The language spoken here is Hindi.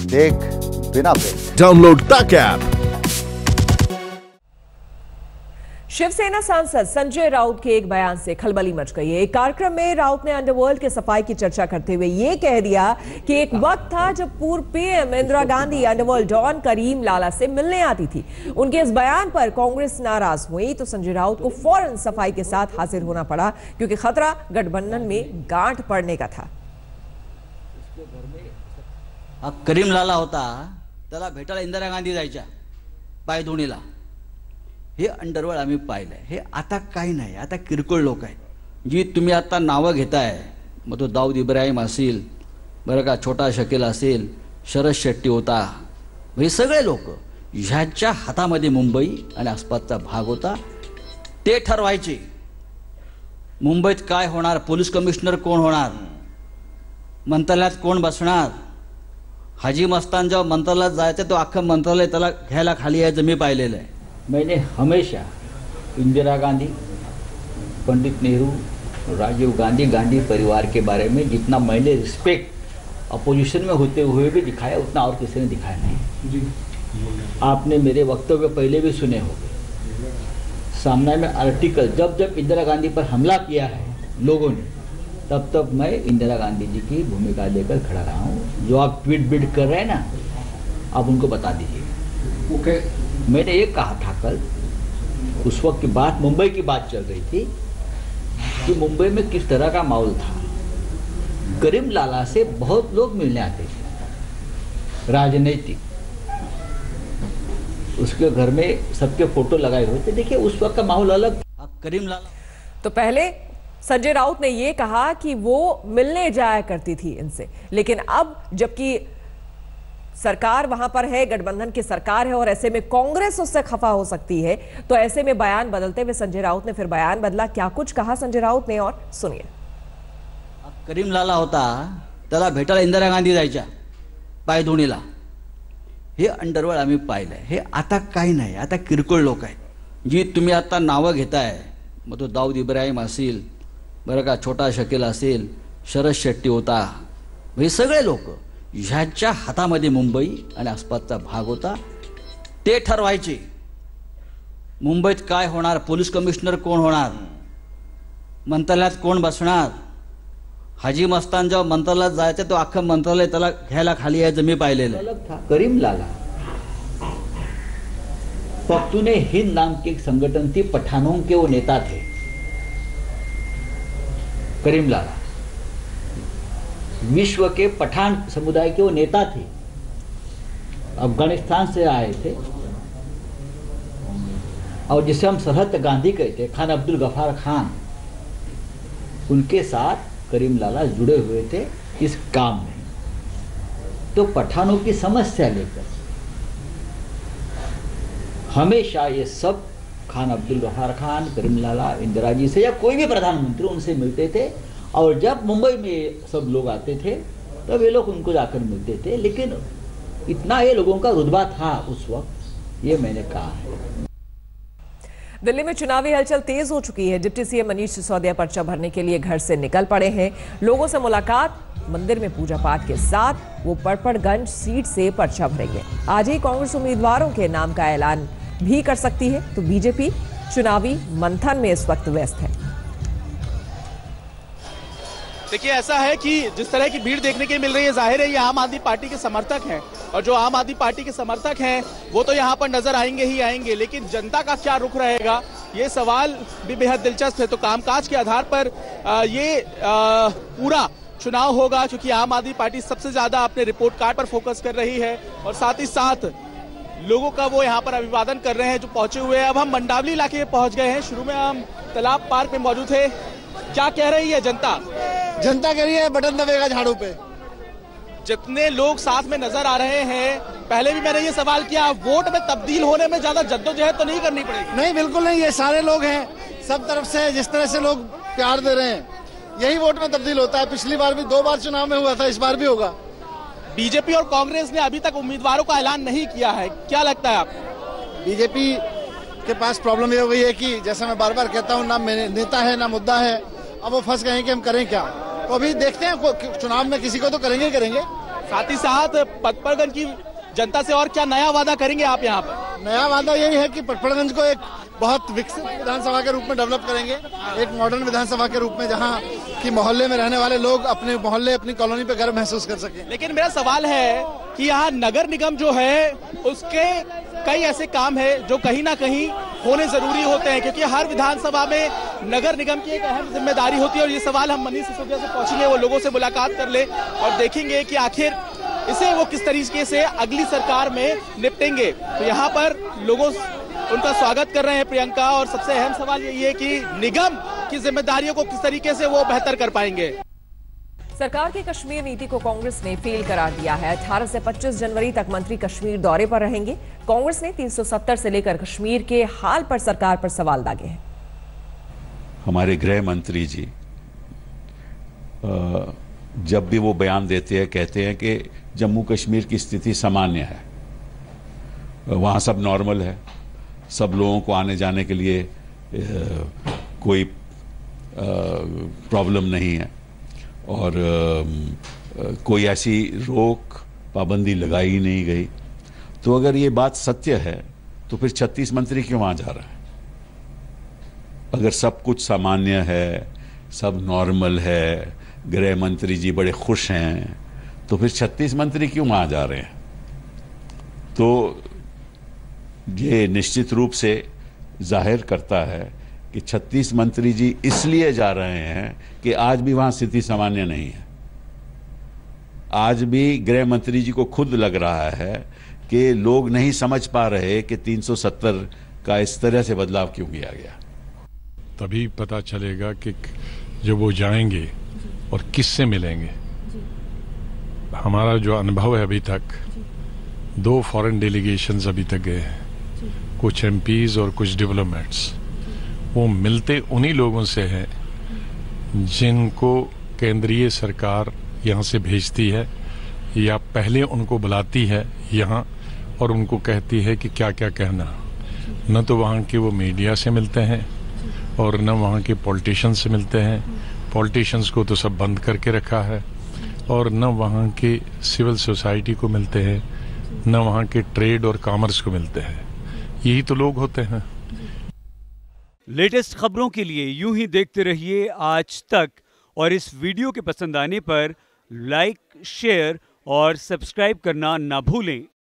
देख बिना ब्रेक। डाउनलोड तक ऐप। शिवसेना सांसद संजय राउत के एक बयान से खलबली मच गई है। एक कार्यक्रम में राउत ने अंडरवर्ल्ड के सफाई की चर्चा करते हुए ये कह दिया कि एक वक्त था जब पूर्व PM Indira Gandhi underworld don Karim Lala से मिलने आती थी। उनके इस बयान पर कांग्रेस नाराज हुई तो संजय राउत को फौरन सफाई के साथ हाजिर होना पड़ा, क्योंकि खतरा गठबंधन में गांठ पड़ने का था। करीम लाला होता त्याला भेटायला इंदिरा गांधी जायच्या पायधुणीला। हे अंडरवर्ल्ड आम्ही पाहिलंय। हे आता काही नाही, आता किरकोळ लोक आहेत जी तुम्ही आता नावं घेताय। मग तो दाऊद इब्राहिम असेल, बरं का, छोटा शकील असेल, शरद शेट्टी होता, हे सगळे लोक ह्याच्या हातामध्ये मुंबई आणि आसपासचा भाग होता। ते ठरवायचे मुंबईत काय होणार, पोलीस कमिशनर कोण होणार, मंत्रालयात कोण बसणार। हाजी मस्तान जेव्हा मंत्रालयात जायचं तो अख्खं मंत्रालय त्याला घ्यायला खाली यायचं मी पाहिलेलं आहे। मैंने हमेशा इंदिरा गांधी, पंडित नेहरू, राजीव गांधी, गांधी परिवार के बारे में जितना मैंने रिस्पेक्ट अपोजिशन में होते हुए भी दिखाया, उतना और किसी ने दिखाया नहीं जी। आपने मेरे वक्तव्य पहले भी सुने होंगे। सामने में आर्टिकल जब जब इंदिरा गांधी पर हमला किया है लोगों ने, तब तब मैं इंदिरा गांधी जी की भूमिका लेकर खड़ा रहा हूँ। जो आप ट्वीट बीट कर रहे हैं ना, आप उनको बता दीजिए। ओके, मैंने ये कहा था कल, उस वक्त की बात, मुंबई की बात चल रही थी कि मुंबई में किस तरह का माहौल था। करीम लाला से बहुत लोग मिलने आते थे, राजनीतिक, उसके घर में सबके फोटो लगाए हुए थे। देखिए उस वक्त का माहौल अलग था। करीम लाला तो पहले संजय राउत ने यह कहा कि वो मिलने जाया करती थी इनसे, लेकिन अब जबकि सरकार वहां पर है, गठबंधन की सरकार है और ऐसे में कांग्रेस उससे खफा हो सकती है, तो ऐसे में बयान बदलते हुए संजय राउत ने फिर बयान बदला। क्या कुछ कहा संजय राउत ने, और सुनिए। करीम लाला होता त्याला भेटायला इंदिरा गांधी जायच्या पायधुणीला। हे अंडरवर्ल्ड आम्ही पाहिलंय। हे आता काही नाही, आता किरकोळ लोक आहेत जी तुम्ही आता नावं घेताय। मग तो दाऊद इब्राहिम असेल, बरं का, छोटा शकील असेल, शरद शेट्टी होता, हे सगळे लोक ह्याच्या हातामध्ये मुंबई आणि आसपासचा भाग होता। ते ठरवायचे मुंबईत काय होणार, पोलीस कमिशनर कोण होणार, मंत्रालयात कोण बसणार। हाजी मस्तान जेव्हा मंत्रालयात जायचं तो अख्खं मंत्रालय त्याला घ्यायला खाली यायचं मी पाहिलेलं आहे। करीम लाला पख्तून हिंद नाम के एक संगठन थी, पठानों के वो नेता थे। करीम लाला विश्व के पठान समुदाय के वो नेता थे, अफगानिस्तान से आए थे, और जिसे हम सरहद गांधी कहते, खान अब्दुल गफार खान, उनके साथ करीम लाला जुड़े हुए थे इस काम में। तो पठानों की समस्या लेकर हमेशा ये सब खान अब्दुल गफार खान, करीम लाला, इंदिरा जी से या कोई भी प्रधानमंत्री उनसे मिलते थे। और जब मुंबई में सब लोग आते थे तब ये लोग उनको जाकर मिलते थे। लेकिन इतना ये लोगों का रुतबा था उस वक्त, ये मैंने कहा है। दिल्ली में चुनावी हलचल तेज हो चुकी है। डिप्टी सीएम मनीष सिसोदिया पर्चा भरने के लिए घर से निकल पड़े हैं। लोगों से मुलाकात, मंदिर में पूजा पाठ के साथ वो पड़पड़गंज सीट से पर्चा भरेंगे। आज ही कांग्रेस उम्मीदवारों के नाम का ऐलान भी कर सकती है, तो बीजेपी चुनावी मंथन में इस वक्त व्यस्त है। देखिए ऐसा है कि जिस तरह की भीड़ देखने के मिल रही है, जाहिर है ये आम आदमी पार्टी के समर्थक हैं, और जो आम आदमी पार्टी के समर्थक हैं वो तो यहाँ पर नजर आएंगे ही आएंगे। लेकिन जनता का क्या रुख रहेगा, ये सवाल भी बेहद दिलचस्प है। तो कामकाज के आधार पर ये पूरा चुनाव होगा, क्योंकि आम आदमी पार्टी सबसे ज्यादा अपने रिपोर्ट कार्ड पर फोकस कर रही है, और साथ ही साथ लोगों का वो यहाँ पर अभिवादन कर रहे हैं जो पहुंचे हुए हैं। अब हम मंडावली इलाके में पहुंच गए हैं। शुरू में हम तालाब पार्क में मौजूद थे। क्या कह रही है जनता? जनता कह रही है बटन दबेगा झाड़ू पे। जितने लोग साथ में नजर आ रहे हैं, पहले भी मैंने ये सवाल किया, वोट में तब्दील होने में ज्यादा जद्दोजहद तो नहीं करनी पड़ेगी? नहीं, बिल्कुल नहीं। ये सारे लोग हैं, सब तरफ से जिस तरह से लोग प्यार दे रहे हैं, यही वोट में तब्दील होता है। पिछली बार भी 2 बार चुनाव में हुआ था, इस बार भी होगा। बीजेपी और कांग्रेस ने अभी तक उम्मीदवारों का ऐलान नहीं किया है, क्या लगता है आपको? बीजेपी के पास प्रॉब्लम ये हो गई है कि जैसा मैं बार बार कहता हूँ, ना नेता है ना मुद्दा है। अब वो फंस गए हैं कि हम करें क्या। तो अभी देखते हैं, चुनाव में किसी को तो करेंगे ही करेंगे। साथ ही साथ पटपड़गंज की जनता से और क्या नया वादा करेंगे आप यहाँ पर? नया वादा यही है कि पटपड़गंज को एक बहुत विकसित विधानसभा के रूप में डेवलप करेंगे, एक मॉडर्न विधानसभा के रूप में, जहां कि मोहल्ले में रहने वाले लोग अपने मोहल्ले, अपनी कॉलोनी पे गर्व महसूस कर सकें। लेकिन मेरा सवाल है कि यहाँ नगर निगम जो है उसके कई ऐसे काम है जो कहीं ना कहीं होने जरूरी होते हैं, क्योंकि हर विधानसभा में नगर निगम की एक अहम जिम्मेदारी होती है। और ये सवाल हम मनीष सिसोदिया से पूछेंगे, वो लोगों से मुलाकात कर ले और देखेंगे कि आखिर इसे वो किस तरीके से अगली सरकार में निपटेंगे। तो यहाँ पर लोगों उनका स्वागत कर रहे हैं प्रियंका, और सबसे अहम सवाल यही है कि निगम की जिम्मेदारियों को किस तरीके से वो बेहतर कर पाएंगे। सरकार की कश्मीर नीति को कांग्रेस ने फेल करार दिया है। 18 से 25 जनवरी तक मंत्री कश्मीर दौरे पर रहेंगे। कांग्रेस ने 370 से लेकर कश्मीर के हाल पर सरकार पर सवाल दागे हैं। हमारे गृह मंत्री जी जब भी वो बयान देते हैं, कहते हैं कि जम्मू कश्मीर की स्थिति सामान्य है, वहाँ सब नॉर्मल है, सब लोगों को आने जाने के लिए कोई प्रॉब्लम नहीं है, और कोई ऐसी रोक पाबंदी लगाई ही नहीं गई। तो अगर ये बात सत्य है तो फिर 36 मंत्री क्यों वहाँ जा रहे हैं? अगर सब कुछ सामान्य है, सब नॉर्मल है, गृह मंत्री जी बड़े खुश हैं, तो फिर 36 मंत्री क्यों वहाँ जा रहे हैं? तो ये निश्चित रूप से जाहिर करता है कि 36 मंत्री जी इसलिए जा रहे हैं कि आज भी वहाँ स्थिति सामान्य नहीं है। आज भी गृह मंत्री जी को खुद लग रहा है कि लोग नहीं समझ पा रहे कि 370 का इस तरह से बदलाव क्यों किया गया। तभी पता चलेगा कि जब वो जाएंगे और किससे मिलेंगे। हमारा जो अनुभव है अभी तक, 2 फॉरेन डेलीगेशंस अभी तक गए हैं, कुछ एमपीज और कुछ डिप्लोमेट्स। वो मिलते उन्हीं लोगों से हैं जिनको केंद्रीय सरकार यहाँ से भेजती है या पहले उनको बुलाती है यहाँ और उनको कहती है कि क्या क्या कहना। न तो वहाँ के वो मीडिया से मिलते हैं और न वहाँ के पॉलिटिशियंस से मिलते हैं। पॉलिटिशियंस को तो सब बंद करके रखा है, और न वहाँ के सिविल सोसाइटी को मिलते हैं, न वहाँ के ट्रेड और कॉमर्स को मिलते हैं। यही तो लोग होते हैं। लेटेस्ट खबरों के लिए यूं ही देखते रहिए आज तक, और इस वीडियो के पसंद आने पर लाइक, शेयर और सब्सक्राइब करना ना भूलें।